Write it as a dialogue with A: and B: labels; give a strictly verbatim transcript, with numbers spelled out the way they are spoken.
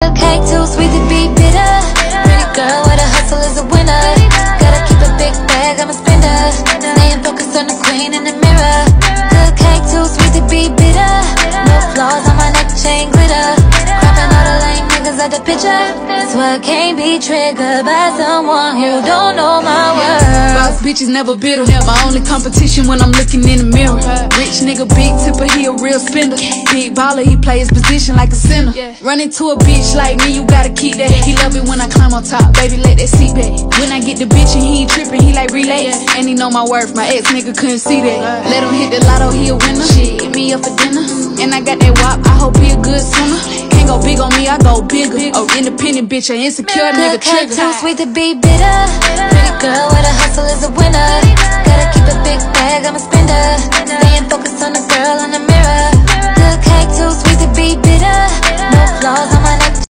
A: Good cake, too sweet to be bitter. Pretty girl, where the hustle is a winner. Gotta keep a big bag, I'm a spender. Staying focused on the queen in the mirror. Good cake, too sweet to be bitter. No flaws on my neck, chain glitter. Cropping all the lame niggas out the picture. So I can't be triggered by someone who don't know my worth.
B: Boss bitches never bitter. My only competition when I'm looking in the mirror. Rich nigga, big tipper, he a real spender. Big baller, he play his position like a center. Run into a bitch like me, you gotta keep that. He love it when I climb on top, baby, let that seat back. When I get the bitch and he ain't tripping, he like relay. And he know my worth, my ex nigga couldn't see that. Let him hit the lotto, he a winner. Shit, hit me up for dinner. And I got that wop, I hope he a good swimmer. Can't go big on me, I go bigger. Oh, independent bitch, an insecure nigga trigger.
A: Good cake, too sweet to be bitter. Pretty girl, where the hustle is a winner. Gotta keep a big bag, I'm a spender. Staying focused on the girl in the mirror. Good cake, too sweet to be bitter. No flaws on